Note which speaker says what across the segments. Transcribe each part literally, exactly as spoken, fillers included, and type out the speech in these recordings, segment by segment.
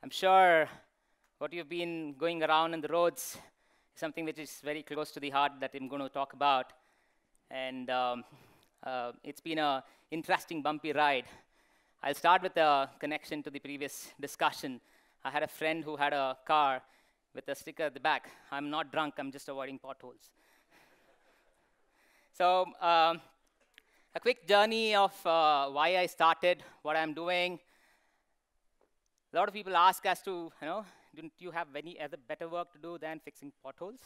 Speaker 1: I'm sure what you've been going around in the roads is something which is very close to the heart that I'm going to talk about. And um, uh, it's been an interesting, bumpy ride. I'll start with a connection to the previous discussion. I had a friend who had a car with a sticker at the back. I'm not drunk, I'm just avoiding potholes. So um, a quick journey of uh, why I started, what I'm doing. A lot of people ask as to, you know, don't you have any other better work to do than fixing potholes?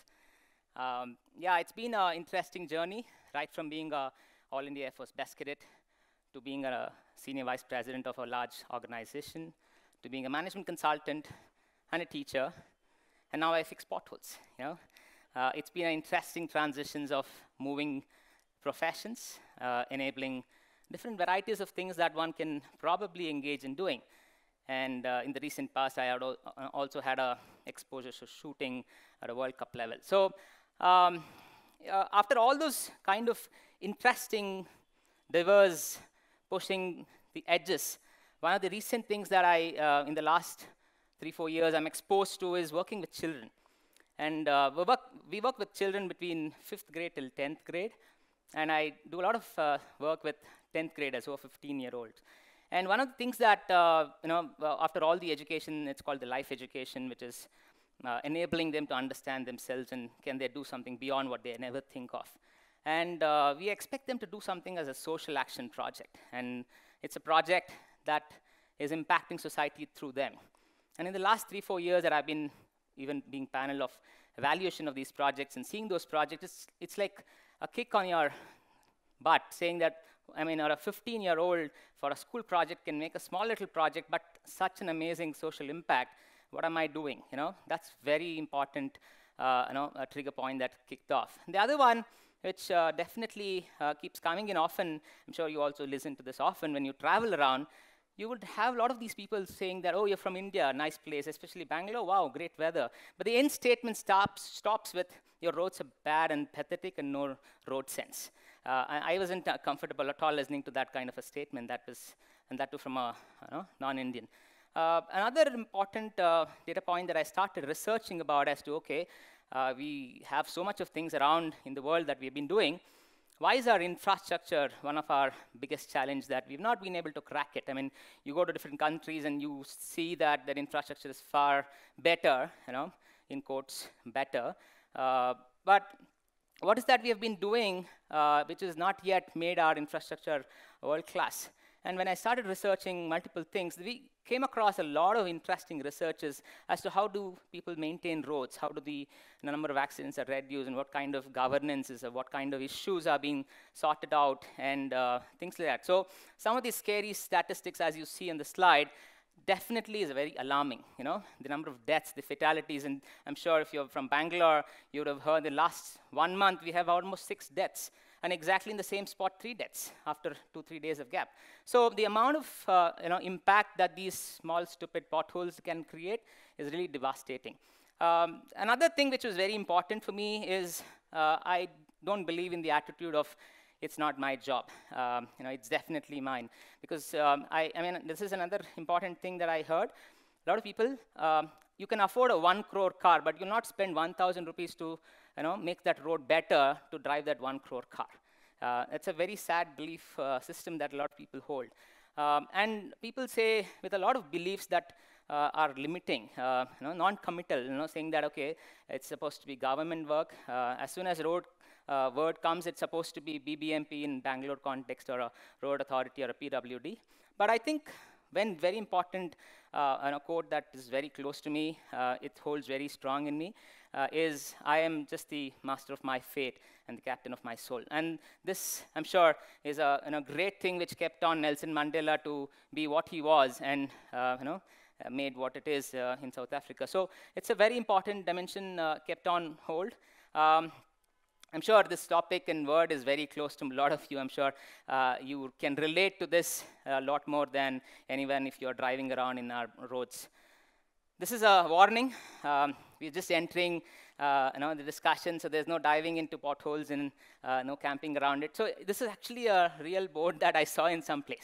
Speaker 1: Um, yeah, it's been an interesting journey, right from being a All India Air Force best cadet to being a senior vice president of a large organization, to being a management consultant and a teacher, and now I fix potholes. You know, uh, it's been an interesting transitions of moving professions, uh, enabling different varieties of things that one can probably engage in doing. And uh, in the recent past, I had al also had a exposure to shooting at a World Cup level. So um, uh, after all those kind of interesting, diverse, pushing the edges, one of the recent things that I, uh, in the last three, four years, I'm exposed to is working with children. And uh, we, work, we work with children between fifth grade till tenth grade. And I do a lot of uh, work with tenth graders who are fifteen-year-olds. And one of the things that, uh, you know, uh, after all the education, it's called the life education, which is uh, enabling them to understand themselves and can they do something beyond what they never think of. And uh, we expect them to do something as a social action project. And it's a project that is impacting society through them. And in the last three, four years that I've been even being panel of evaluation of these projects and seeing those projects, it's, it's like a kick on your butt saying that, I mean, or a fifteen-year-old for a school project can make a small little project, but such an amazing social impact. What am I doing? You know, that's very important, uh, you know, a trigger point that kicked off. And the other one, which uh, definitely uh, keeps coming in often, I'm sure you also listen to this often when you travel around, you would have a lot of these people saying that, oh, you're from India, nice place, especially Bangalore, wow, great weather. But the end statement stops, stops with, your roads are bad and pathetic and no road sense. Uh, I, I wasn't uh, comfortable at all listening to that kind of a statement, that was, and that too from a you know, non-Indian. Uh, another important uh, data point that I started researching about as to, okay, uh, we have so much of things around in the world that we've been doing. Why is our infrastructure one of our biggest challenges that we've not been able to crack it? I mean, you go to different countries and you see that their infrastructure is far better, you know, in quotes, better. Uh, but what is that we have been doing uh, which has not yet made our infrastructure world class? And when I started researching multiple things, we came across a lot of interesting researches as to how do people maintain roads, how do the, the number of accidents are reduced, and what kind of governance is, or what kind of issues are being sorted out, and uh, things like that. So some of these scary statistics, as you see on the slide, definitely is very alarming. You know, the number of deaths, the fatalities, and I'm sure if you're from Bangalore, you would have heard the last one month we have almost six deaths. And exactly in the same spot, three deaths after two, three days of gap. So the amount of uh, you know, impact that these small, stupid potholes can create is really devastating. Um, another thing which was very important for me is uh, I don't believe in the attitude of, it's not my job. Um, you know, it's definitely mine. Because um, I, I mean, this is another important thing that I heard. A lot of people, um, you can afford a one crore car, but you'll not spend one thousand rupees to you know, make that road better to drive that one crore car. Uh, it's a very sad belief uh, system that a lot of people hold. Um, and people say, with a lot of beliefs that uh, are limiting, uh, you know, non-committal, you know, saying that, okay, it's supposed to be government work. Uh, as soon as road uh, word comes, it's supposed to be B B M P in Bangalore context, or a road authority, or a P W D. But I think when very important, uh, and a quote that is very close to me, uh, it holds very strong in me, uh, is, I am just the master of my fate and the captain of my soul. And this, I'm sure, is a you know, great thing which kept on Nelson Mandela to be what he was and uh, you know, uh, made what it is uh, in South Africa. So it's a very important dimension uh, kept on hold. Um, I'm sure this topic and word is very close to a lot of you. I'm sure uh, you can relate to this a lot more than anyone if you're driving around in our roads. This is a warning. Um, we're just entering uh, you know, the discussion, so there's no diving into potholes and uh, no camping around it. So this is actually a real board that I saw in some place.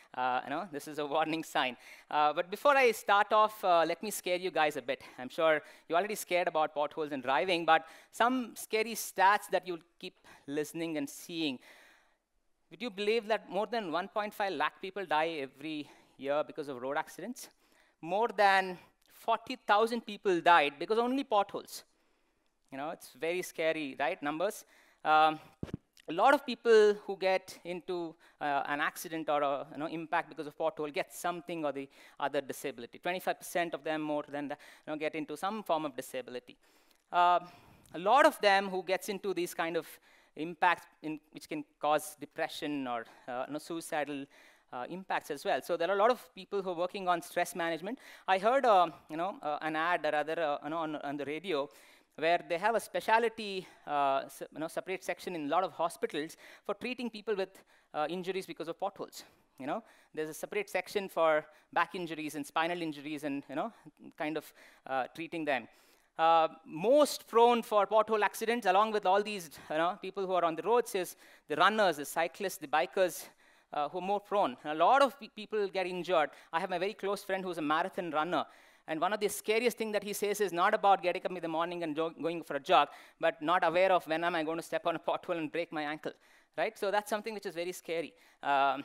Speaker 1: Uh, you know, this is a warning sign. Uh, but before I start off, uh, let me scare you guys a bit. I'm sure you're already scared about potholes and driving, but some scary stats that you'll keep listening and seeing. Would you believe that more than one point five lakh people die every year because of road accidents? More than forty thousand people died because only potholes. You know, it's very scary, right, numbers? Um, a lot of people who get into uh, an accident or a you know, impact because of pothole get something or the other disability. twenty-five percent of them more than the, you know, get into some form of disability. Uh, a lot of them who gets into these kind of impacts in, which can cause depression or uh, you know, suicidal uh, impacts as well. So there are a lot of people who are working on stress management. I heard uh, you know, uh, an ad or rather uh, you know, on, on the radio where they have a specialty, uh, you know, separate section in a lot of hospitals for treating people with uh, injuries because of potholes. You know, there's a separate section for back injuries and spinal injuries and you know, kind of uh, treating them. Uh, most prone for pothole accidents, along with all these you know, people who are on the roads, is the runners, the cyclists, the bikers, uh, who are more prone. A lot of pe people get injured. I have my very close friend who's a marathon runner. And one of the scariest things that he says is not about getting up in the morning and going for a jog, but not aware of when am I going to step on a pothole and break my ankle, right? So that's something which is very scary. Um,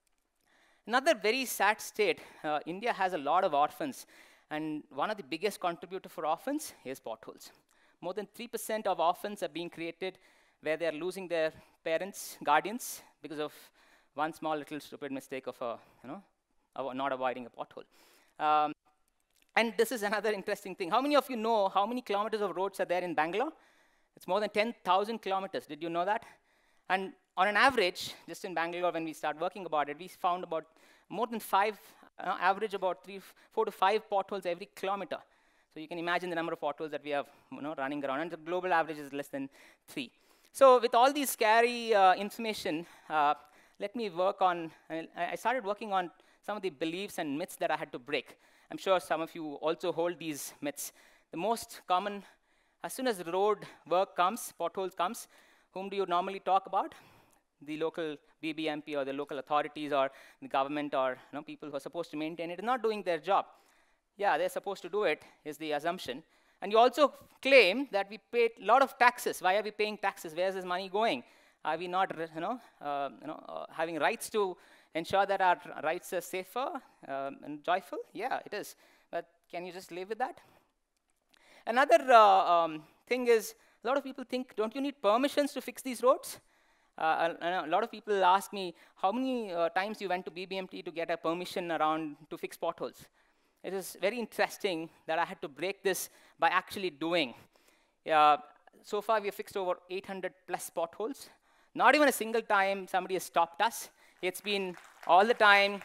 Speaker 1: another very sad state, uh, India has a lot of orphans. And one of the biggest contributors for orphans is potholes. More than three percent of orphans are being created where they're losing their parents, guardians, because of one small little stupid mistake of a, you know, of not avoiding a pothole. Um, And this is another interesting thing. How many of you know how many kilometers of roads are there in Bangalore? It's more than ten thousand kilometers. Did you know that? And on an average, just in Bangalore, when we start working about it, we found about more than five, uh, average about three, four to five potholes every kilometer. So you can imagine the number of potholes that we have you know, running around. And the global average is less than three. So with all these scary uh, information, uh, let me work on, uh, I started working on some of the beliefs and myths that I had to break. I'm sure some of you also hold these myths. The most common, as soon as the road work comes, potholes comes, whom do you normally talk about? The local B B M P or the local authorities or the government or you know, people who are supposed to maintain it are not doing their job. Yeah, they're supposed to do it, is the assumption. And you also claim that we pay a lot of taxes. Why are we paying taxes? Where is this money going? Are we not you know, uh, you know, uh, having rights to ensure that our rights are safer um, and joyful? Yeah, it is. But can you just live with that? Another uh, um, thing is, a lot of people think, don't you need permissions to fix these roads? Uh, a, a lot of people ask me, how many uh, times you went to B B M T to get a permission around to fix potholes? It is very interesting that I had to break this by actually doing. Uh, so far, we have fixed over eight hundred plus potholes. Not even a single time somebody has stopped us. It's been all the time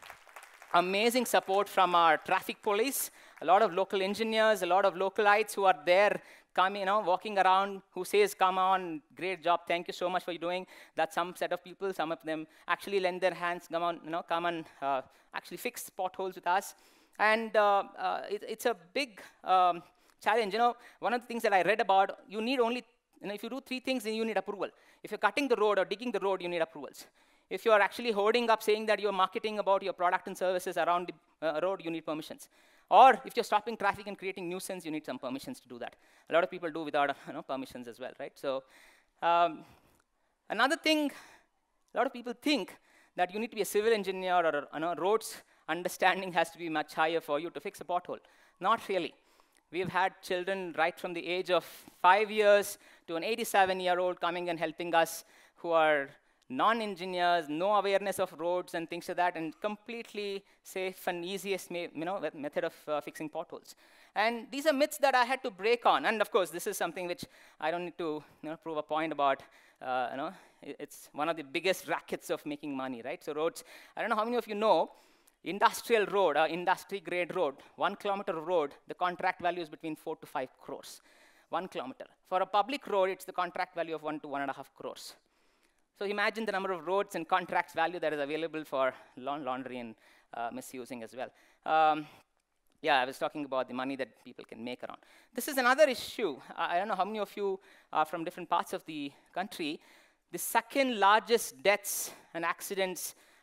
Speaker 1: amazing support from our traffic police, a lot of local engineers, a lot of localites who are there, coming, you know, walking around, who says, come on, great job, thank you so much for doing. That's some set of people. Some of them actually lend their hands, come on, you know, come and uh, actually fix potholes with us. And uh, uh, it, it's a big um, challenge. You know, one of the things that I read about, you need only, you know, if you do three things, then you need approval. If you're cutting the road or digging the road, you need approvals. If you are actually holding up saying that you're marketing about your product and services around the uh, road, you need permissions. Or if you're stopping traffic and creating nuisance, you need some permissions to do that. A lot of people do without you know, permissions as well, right? So um, another thing, a lot of people think that you need to be a civil engineer or you know, roads understanding has to be much higher for you to fix a pothole. Not really. We've had children right from the age of five years to an eighty-seven-year-old coming and helping us who are non-engineers, no awareness of roads and things like that, and completely safe and easiest you know, method of uh, fixing potholes. And these are myths that I had to break on. And of course, this is something which I don't need to you know, prove a point about. Uh, you know, it's one of the biggest rackets of making money, right? So roads, I don't know how many of you know, industrial road, uh, industry-grade road, one kilometer of road, the contract value is between four to five crores, one kilometer. For a public road, it's the contract value of one to one and a half crores. So imagine the number of roads and contracts value that is available for laundry and uh, misusing as well. Um, yeah, I was talking about the money that people can make around. This is another issue. I don't know how many of you are from different parts of the country. The second largest deaths and accidents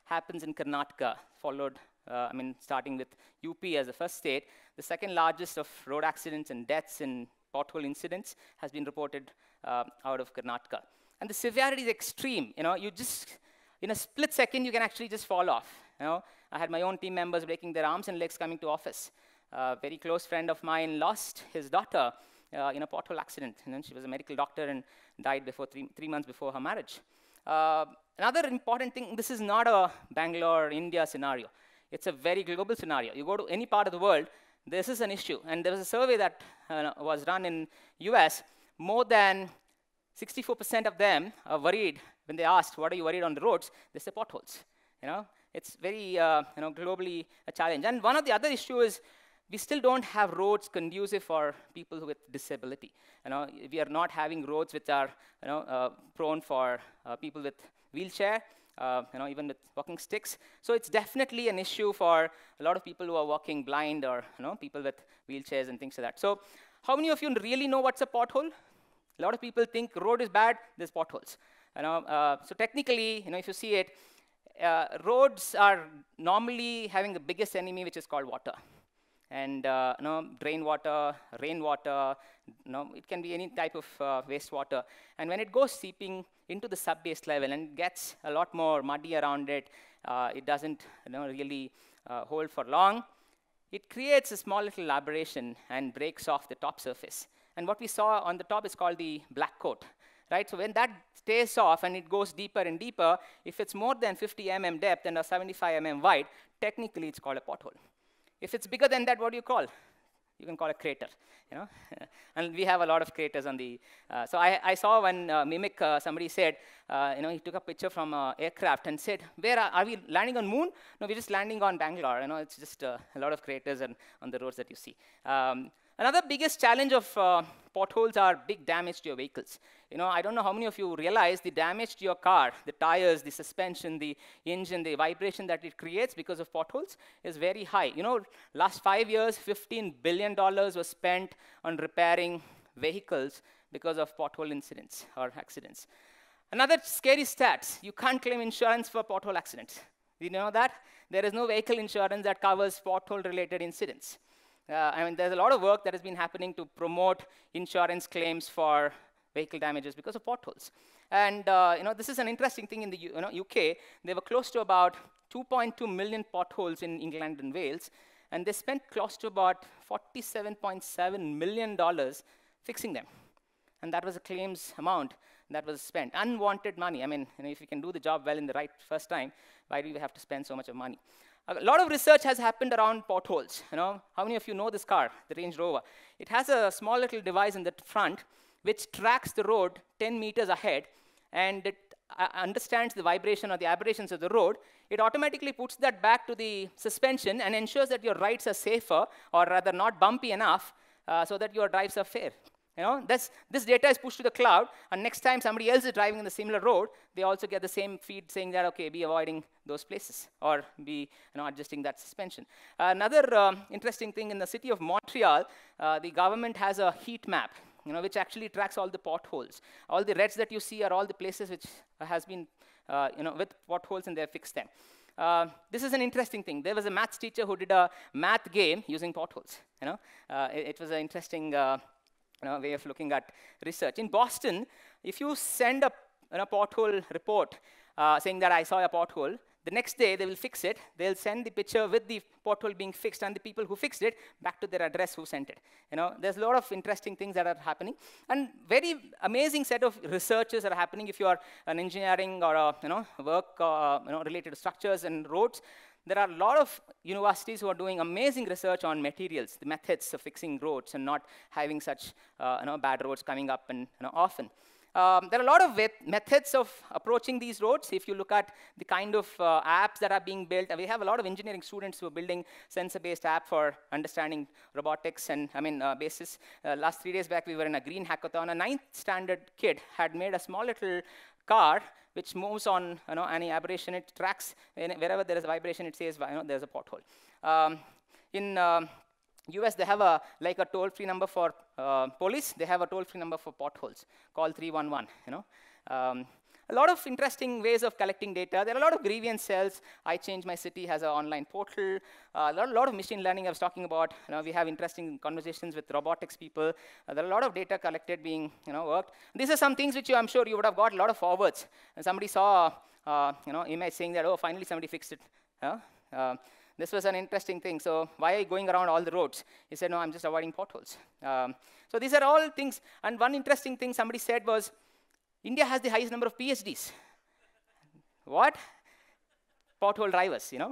Speaker 1: happens in Karnataka, followed, uh, I mean, starting with U P as the first state. The second largest of road accidents and deaths in pothole incidents has been reported uh, out of Karnataka. And the severity is extreme. You know, you just, in a split second, you can actually just fall off. You know, I had my own team members breaking their arms and legs coming to office. A very close friend of mine lost his daughter uh, in a pothole accident. And then she was a medical doctor and died before three, three months before her marriage. Uh, another important thing, this is not a Bangalore, India scenario. It's a very global scenario. You go to any part of the world, this is an issue. And there was a survey that uh, was done in U S. More than sixty-four percent of them are worried when they asked, what are you worried on the roads? They say potholes. You know, it's very, uh, you know, globally a challenge. And one of the other issues is we still don't have roads conducive for people with disability. You know, we are not having roads which are, you know, uh, prone for uh, people with wheelchair, uh, you know, even with walking sticks. So it's definitely an issue for a lot of people who are walking blind or, you know, people with wheelchairs and things like that. So how many of you really know what's a pothole? A lot of people think road is bad, there's potholes. You know, uh, so technically, you know, if you see it, uh, roads are normally having the biggest enemy, which is called water. And uh, you know, drain water, rainwater, you know, it can be any type of uh, wastewater. And when it goes seeping into the sub-base level and gets a lot more muddy around it, uh, it doesn't, you know, really uh, hold for long. It creates a small little aberration and breaks off the top surface. And what we saw on the top is called the black coat, right? So when that stays off and it goes deeper and deeper, if it's more than fifty millimeters depth and a seventy-five millimeters wide, technically it's called a pothole. If it's bigger than that, what do you call? You can call a crater, you know? And we have a lot of craters on the, uh, so I, I saw one uh, mimic, uh, somebody said, uh, you know, he took a picture from an aircraft and said, where are, are we landing on moon? No, we're just landing on Bangalore. You know, it's just uh, a lot of craters and, on the roads that you see. Um, Another biggest challenge of uh, potholes are big damage to your vehicles. You know, I don't know how many of you realize the damage to your car, the tires, the suspension, the engine, the vibration that it creates because of potholes is very high. You know, last five years, fifteen billion dollars was spent on repairing vehicles because of pothole incidents or accidents. Another scary stat, you can't claim insurance for pothole accidents. Do you know that? There is no vehicle insurance that covers pothole-related incidents. Uh, I mean, there's a lot of work that has been happening to promote insurance claims for vehicle damages because of potholes. And uh, you know, this is an interesting thing in the U you know, U K. They were close to about two point two million potholes in England and Wales, and they spent close to about forty-seven point seven million dollars fixing them. And that was a claims amount that was spent. Unwanted money. I mean, you know, if you can do the job well in the right first time, why do you have to spend so much of money? A lot of research has happened around potholes. You know, how many of you know this car, the Range Rover? It has a small little device in the front which tracks the road ten meters ahead, and it uh, understands the vibration or the aberrations of the road. It automatically puts that back to the suspension and ensures that your rides are safer, or rather not bumpy enough, uh, so that your drives are fair. You know, this, this data is pushed to the cloud, and next time somebody else is driving in the similar road, they also get the same feed saying that, okay, be avoiding those places, or be, you know, adjusting that suspension. Uh, another um, interesting thing, in the city of Montreal, uh, the government has a heat map, you know, which actually tracks all the potholes. All the reds that you see are all the places which has been, uh, you know, with potholes, and they have fixed them. Uh, this is an interesting thing. There was a maths teacher who did a math game using potholes. You know, uh, it, it was an interesting uh, you know, way of looking at research. In Boston, if you send a, you know, pothole report uh, saying that I saw a pothole, the next day they will fix it. They'll send the picture with the pothole being fixed and the people who fixed it back to their address who sent it. You know, there's a lot of interesting things that are happening, and very amazing set of researches are happening. If you are an engineering or a, you know, work uh, you know, related to structures and roads, there are a lot of universities who are doing amazing research on materials, the methods of fixing roads and not having such uh, you know, bad roads coming up and, you know, often. Um, there are a lot of methods of approaching these roads. If you look at the kind of uh, apps that are being built, we have a lot of engineering students who are building sensor-based app for understanding robotics and, I mean, uh, basis. Uh, last three days back, we were in a green hackathon. A ninth standard kid had made a small little car which moves on, you know, any aberration. It tracks wherever there is a vibration. It says, you know, there's a pothole. Um, in um, U S, they have a like a toll-free number for uh, police. They have a toll-free number for potholes. Call three one one. You know. Um, A lot of interesting ways of collecting data. There are a lot of grievance cells. I Change My City has an online portal. Uh, a lot, lot of machine learning I was talking about. You know, we have interesting conversations with robotics people. Uh, there are a lot of data collected being you know, worked. These are some things which you, I'm sure you would have got a lot of forwards. And somebody saw uh, you know, image saying that, oh, finally somebody fixed it. Huh? Uh, this was an interesting thing. So why are you going around all the roads? He said, no, I'm just avoiding potholes. Um, so these are all things. And one interesting thing somebody said was, India has the highest number of P H Ds. What? Pothole drivers, you know?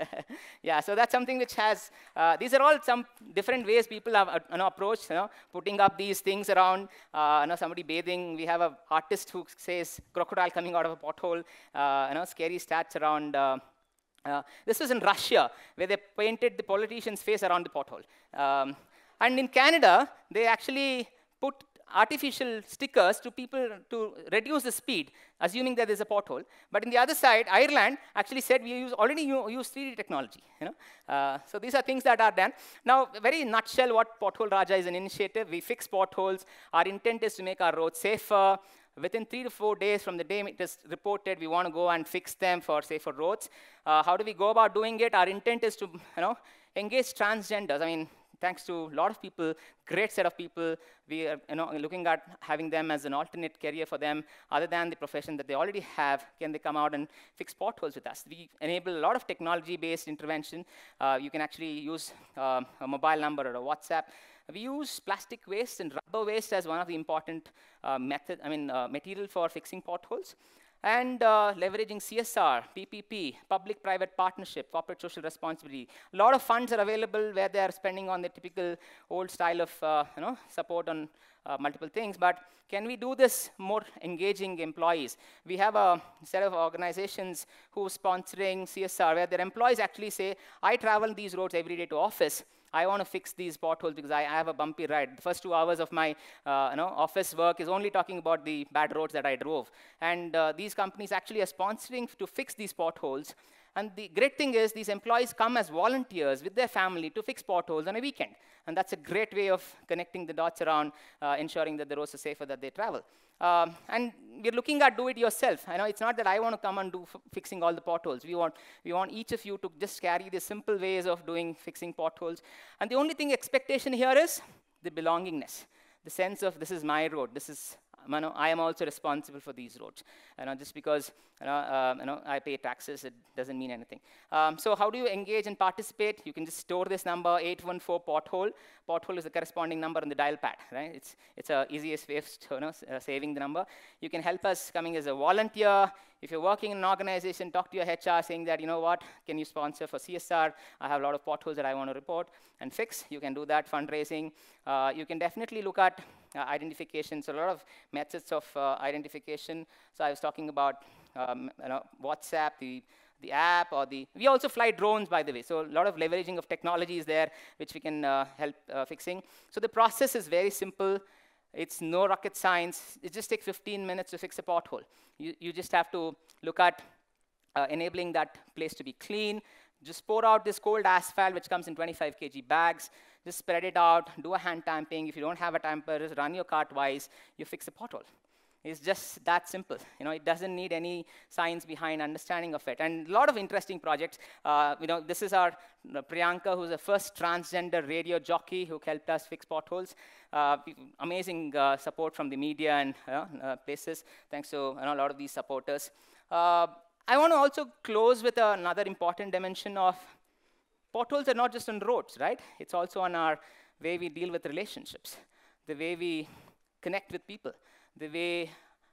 Speaker 1: Yeah, so that's something which has, uh, these are all some different ways people have uh, you know, approached, you know, putting up these things around, uh, you know, somebody bathing. We have an artist who says crocodile coming out of a pothole, uh, you know, scary stats around. Uh, uh, this was in Russia, where they painted the politician's face around the pothole. Um, and in Canada, they actually put artificial stickers to people to reduce the speed, assuming that there's a pothole. But in the other side, Ireland actually said we use, already use three D technology. You know? Uh, so these are things that are done. Now, very nutshell, what Pothole Raja is an initiative. We fix potholes. Our intent is to make our roads safer. Within three to four days from the day it is reported, we want to go and fix them for safer roads. Uh, how do we go about doing it? Our intent is to you know, engage transgenders. I mean, thanks to a lot of people, great set of people. We are you know, looking at having them as an alternate career for them, other than the profession that they already have. Can they come out and fix potholes with us? We enable a lot of technology-based intervention. Uh, you can actually use uh, a mobile number or a WhatsApp. We use plastic waste and rubber waste as one of the important uh, method, I mean, uh, material for fixing potholes. And uh, leveraging C S R, P P P, public-private partnership, corporate social responsibility. A lot of funds are available where they are spending on the typical old style of uh, you know, support on uh, multiple things. But can we do this more engaging employees? We have a set of organizations who are sponsoring C S R, where their employees actually say, I travel these roads every day to office. I want to fix these potholes because I, I have a bumpy ride. The first two hours of my uh, you know, office work is only talking about the bad roads that I drove. And uh, these companies actually are sponsoring to fix these potholes. And the great thing is these employees come as volunteers with their family to fix potholes on a weekend. And that's a great way of connecting the dots around uh, ensuring that the roads are safer that they travel. Um, and we're looking at do it yourself. I know it's not that I want to come and do f fixing all the potholes. We want, we want each of you to just carry the simple ways of doing fixing potholes. And the only thing expectation here is the belongingness, the sense of this is my road, this is You know, I am also responsible for these roads. You know, just because you know, uh, you know, I pay taxes, it doesn't mean anything. Um, so how do you engage and participate? You can just store this number, eight one four pothole. Pothole is the corresponding number on the dial pad, right? It's it's a easiest way of you know, uh, saving the number. You can help us coming as a volunteer. If you're working in an organization, talk to your H R saying that, you know what, can you sponsor for C S R? I have a lot of potholes that I want to report and fix. You can do that, fundraising. Uh, you can definitely look at uh, identification. So a lot of methods of uh, identification. So I was talking about um, you know, WhatsApp, the the app, or the, we also fly drones, by the way. So a lot of leveraging of technology is there, which we can uh, help uh, fixing. So the process is very simple. It's no rocket science. It just takes fifteen minutes to fix a pothole. You, you just have to look at uh, enabling that place to be clean. Just pour out this cold asphalt, which comes in twenty-five kilogram bags. Just spread it out, do a hand tamping. If you don't have a tamper, just run your cart twice. You fix a pothole. It's just that simple. You know, it doesn't need any science behind understanding of it. And a lot of interesting projects. Uh, you know, this is our uh, Priyanka, who's the first transgender radio jockey who helped us fix potholes. Uh, amazing uh, support from the media and uh, uh, places. Thanks to you know, a lot of these supporters. Uh, I want to also close with another important dimension of potholes are not just on roads, right? It's also on our way we deal with relationships, the way we connect with people, the way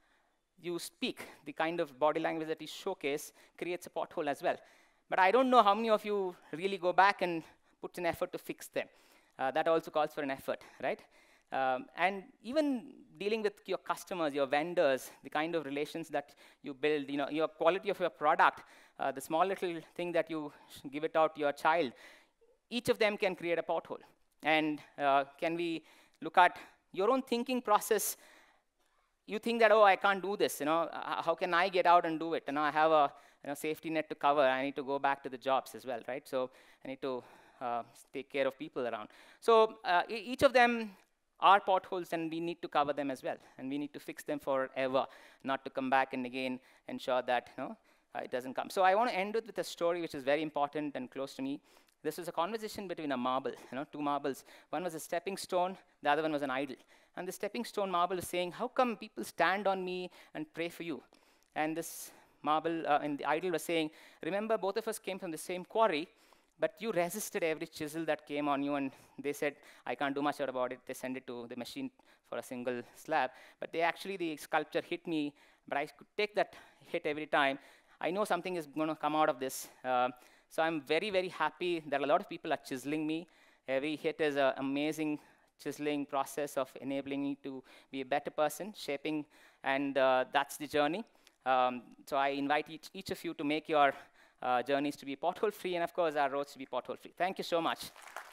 Speaker 1: you speak, the kind of body language that you showcase creates a pothole as well. But I don't know how many of you really go back and put an effort to fix them. Uh, that also calls for an effort, right? Um, and even dealing with your customers, your vendors, the kind of relations that you build, you know, your quality of your product, uh, the small little thing that you give it out to your child, each of them can create a pothole. And uh, can we look at your own thinking process? You think that, oh, I can't do this. You know, how can I get out and do it? You know, I have a you know, safety net to cover. I need to go back to the jobs as well, right? So I need to uh, take care of people around. So uh, each of them are potholes, and we need to cover them as well. And we need to fix them forever, not to come back and again ensure that you know, uh, it doesn't come. So I want to end it with a story which is very important and close to me. This was a conversation between a marble, you know, two marbles. One was a stepping stone, the other one was an idol. And the stepping stone marble is saying, how come people stand on me and pray for you? And this marble, uh, and the idol was saying, remember, both of us came from the same quarry, but you resisted every chisel that came on you, and they said, I can't do much about it. They sent it to the machine for a single slab. But they actually, the sculpture hit me, but I could take that hit every time. I know something is going to come out of this. Uh, so I'm very, very happy that a lot of people are chiseling me. Every hit is an amazing chiseling process of enabling me to be a better person, shaping, and uh, that's the journey. Um, so I invite each, each of you to make your uh, journeys to be pothole-free, and of course, our roads to be pothole-free. Thank you so much.